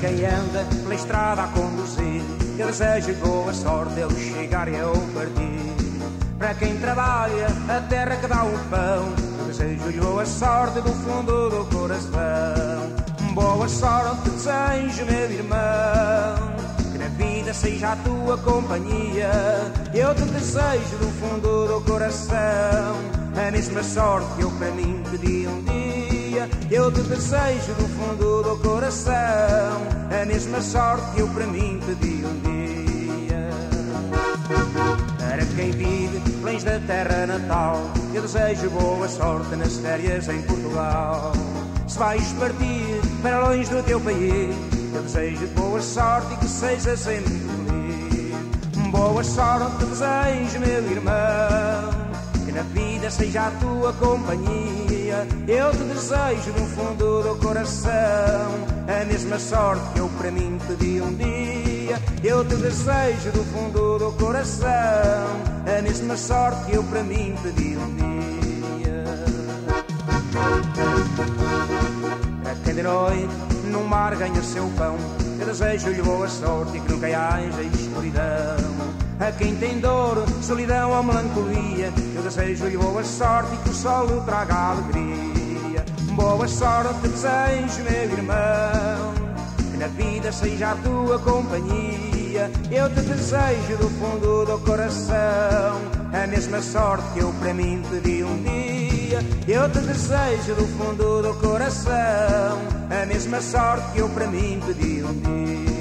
quem anda pela estrada a conduzir, eu desejo boa sorte ele chegar e eu partir. Para quem trabalha a terra que dá o pão, eu desejo-lhe boa sorte do fundo do coração. Boa sorte desejo, meu irmão, que na vida seja a tua companhia. Eu te desejo do fundo do coração a mesma sorte que eu para mim pedi um dia. Eu te desejo do fundo do coração a mesma sorte que eu para mim pedi um dia. Para quem vive longe da terra natal, eu desejo boa sorte nas férias em Portugal. Se vais partir para longe do teu país, eu desejo boa sorte e que seja sempre feliz. Boa sorte desejo, meu irmão, que na vida seja a tua companhia. Eu te desejo no fundo do coração a mesma sorte que eu para mim pedi um dia. Eu te desejo do fundo do coração a mesma sorte que eu para mim pedi um dia. Para quem de noite no mar ganha o seu pão, eu desejo-lhe boa sorte e que nunca haja escuridão. A quem tem dor, solidão ou melancolia, eu desejo-lhe boa sorte e que o sol lhe traga alegria. Boa sorte desejo, meu irmão, que na vida seja a tua companhia. Eu te desejo do fundo do coração a mesma sorte que eu para mim pedi um dia. Eu te desejo do fundo do coração a mesma sorte que eu para mim pedi um dia.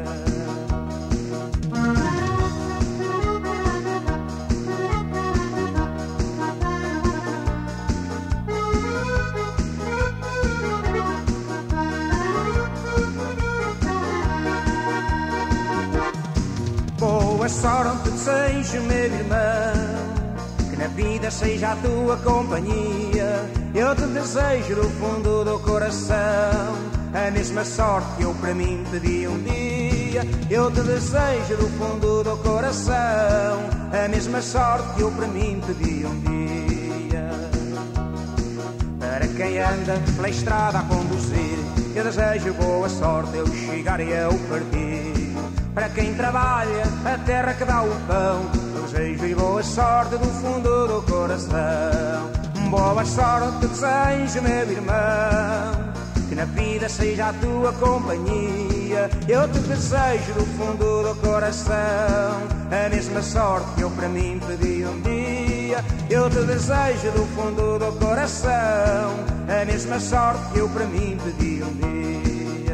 Boa sorte desejo, meu irmão, que na vida seja a tua companhia. Eu te desejo do fundo do coração a mesma sorte que eu para mim pedi um dia. Eu te desejo do fundo do coração a mesma sorte que eu para mim pedi um dia. Para quem anda pela estrada a conduzir, eu desejo boa sorte eu chegar e eu partir. Para quem trabalha a terra que dá o pão, eu desejo-lhe boa sorte do fundo do coração. Boa sorte desejo, meu irmão, que na vida seja a tua companhia. Eu te desejo do fundo do coração a mesma sorte que eu para mim pedi um dia. Eu te desejo do fundo do coração a mesma sorte que eu para mim pedi um dia.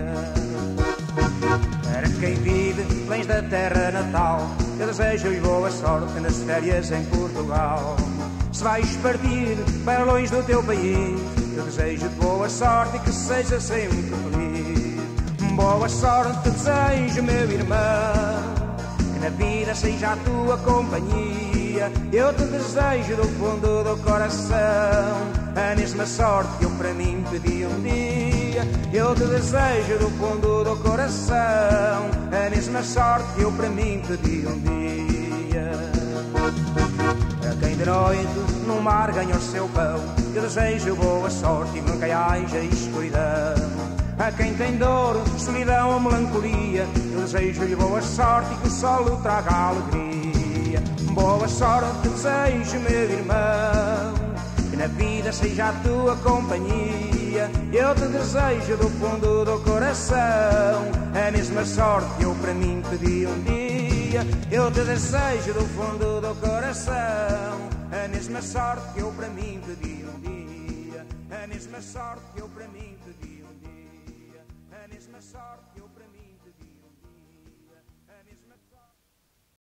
Para quem vive longe da terra natal, eu desejo-lhe boa sorte nas férias em Portugal. Se vais partir para longe do teu país, eu desejo-te boa sorte e que seja sempre feliz. Boa sorte desejo, meu irmão, que na vida seja a tua companhia. Eu te desejo do fundo do coração a mesma sorte que eu para mim pedi um dia. Eu te desejo do fundo do coração a mesma sorte que eu para mim pedi um dia. Para quem de noite no mar ganha o seu pão, eu desejo boa sorte e nunca haja escuridão. A quem tem dor, solidão ou melancolia, eu desejo-lhe boa sorte e que o sol lhe traga alegria. Boa sorte desejo, meu irmão, que na vida seja a tua companhia. Eu te desejo do fundo do coração a mesma sorte que eu para mim pedi um dia. Eu te desejo do fundo do coração a mesma sorte que eu para mim pedi um dia. A mesma sorte que eu